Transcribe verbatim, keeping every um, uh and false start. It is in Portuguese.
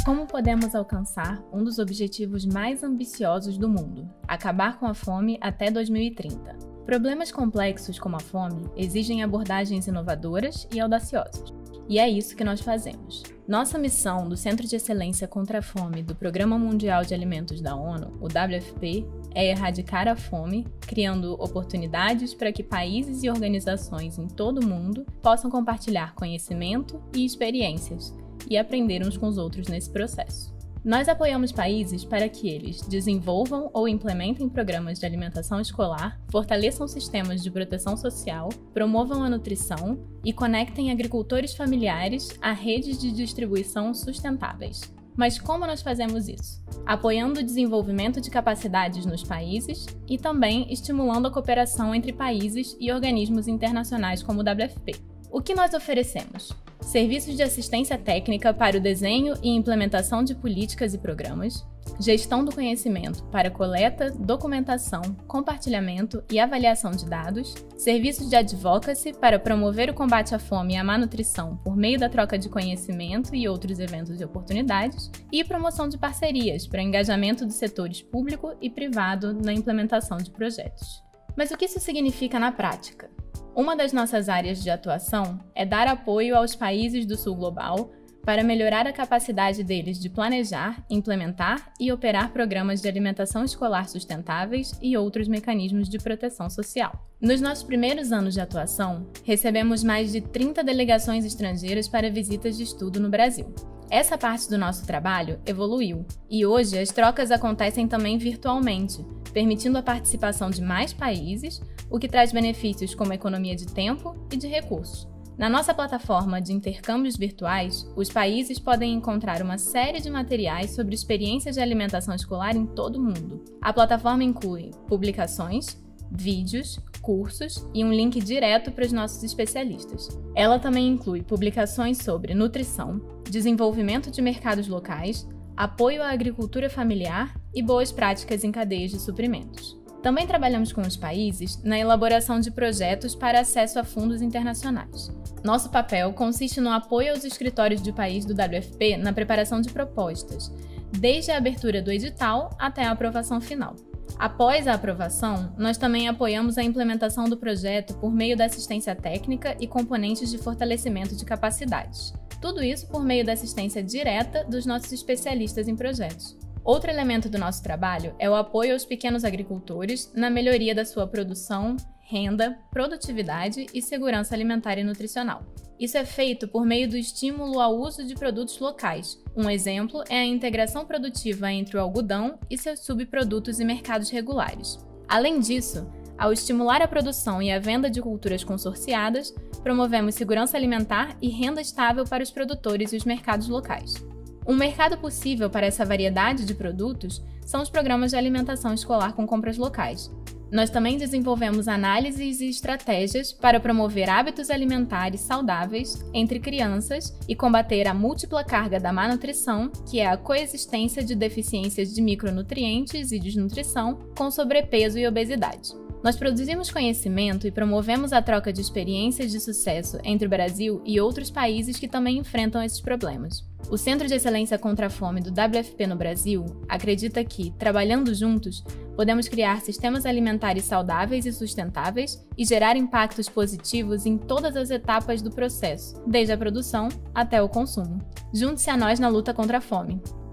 Como podemos alcançar um dos objetivos mais ambiciosos do mundo, acabar com a fome até dois mil e trinta? Problemas complexos como a fome exigem abordagens inovadoras e audaciosas. E é isso que nós fazemos. Nossa missão do Centro de Excelência contra a Fome do Programa Mundial de Alimentos da ONU, o W F P, é erradicar a fome, criando oportunidades para que países e organizações em todo o mundo possam compartilhar conhecimento e experiências e aprender uns com os outros nesse processo. Nós apoiamos países para que eles desenvolvam ou implementem programas de alimentação escolar, fortaleçam sistemas de proteção social, promovam a nutrição e conectem agricultores familiares a redes de distribuição sustentáveis. Mas como nós fazemos isso? Apoiando o desenvolvimento de capacidades nos países e também estimulando a cooperação entre países e organismos internacionais como o W F P. O que nós oferecemos? Serviços de assistência técnica para o desenho e implementação de políticas e programas, gestão do conhecimento para coleta, documentação, compartilhamento e avaliação de dados, serviços de advocacy para promover o combate à fome e à má nutrição por meio da troca de conhecimento e outros eventos e oportunidades, e promoção de parcerias para engajamento dos setores público e privado na implementação de projetos. Mas o que isso significa na prática? Uma das nossas áreas de atuação é dar apoio aos países do Sul Global para melhorar a capacidade deles de planejar, implementar e operar programas de alimentação escolar sustentáveis e outros mecanismos de proteção social. Nos nossos primeiros anos de atuação, recebemos mais de trinta delegações estrangeiras para visitas de estudo no Brasil. Essa parte do nosso trabalho evoluiu e hoje as trocas acontecem também virtualmente, permitindo a participação de mais países, o que traz benefícios como economia de tempo e de recursos. Na nossa plataforma de intercâmbios virtuais, os países podem encontrar uma série de materiais sobre experiências de alimentação escolar em todo o mundo. A plataforma inclui publicações, vídeos, cursos e um link direto para os nossos especialistas. Ela também inclui publicações sobre nutrição, desenvolvimento de mercados locais, apoio à agricultura familiar e boas práticas em cadeias de suprimentos. Também trabalhamos com os países na elaboração de projetos para acesso a fundos internacionais. Nosso papel consiste no apoio aos escritórios de país do W F P na preparação de propostas, desde a abertura do edital até a aprovação final. Após a aprovação, nós também apoiamos a implementação do projeto por meio da assistência técnica e componentes de fortalecimento de capacidades. Tudo isso por meio da assistência direta dos nossos especialistas em projetos. Outro elemento do nosso trabalho é o apoio aos pequenos agricultores na melhoria da sua produção, renda, produtividade e segurança alimentar e nutricional. Isso é feito por meio do estímulo ao uso de produtos locais. Um exemplo é a integração produtiva entre o algodão e seus subprodutos e mercados regulares. Além disso, ao estimular a produção e a venda de culturas consorciadas, promovemos segurança alimentar e renda estável para os produtores e os mercados locais. Um mercado possível para essa variedade de produtos são os programas de alimentação escolar com compras locais. Nós também desenvolvemos análises e estratégias para promover hábitos alimentares saudáveis entre crianças e combater a múltipla carga da má nutrição, que é a coexistência de deficiências de micronutrientes e desnutrição com sobrepeso e obesidade. Nós produzimos conhecimento e promovemos a troca de experiências de sucesso entre o Brasil e outros países que também enfrentam esses problemas. O Centro de Excelência contra a Fome do W F P no Brasil acredita que, trabalhando juntos, podemos criar sistemas alimentares saudáveis e sustentáveis e gerar impactos positivos em todas as etapas do processo, desde a produção até o consumo. Junte-se a nós na luta contra a fome.